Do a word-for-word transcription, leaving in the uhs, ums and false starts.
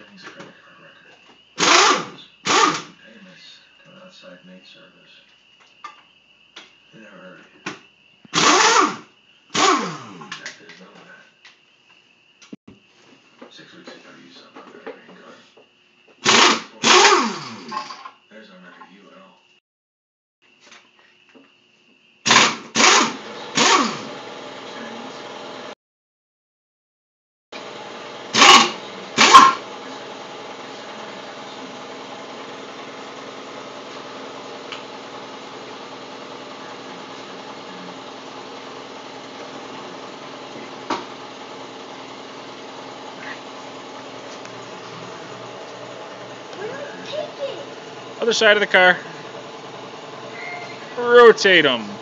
Settings credit card record. Payments to outside maid service. They never heard of you. That there's none of that. Six weeks ago, you saw my green card. There's no record of you at all. Other side of the car. Rotate them.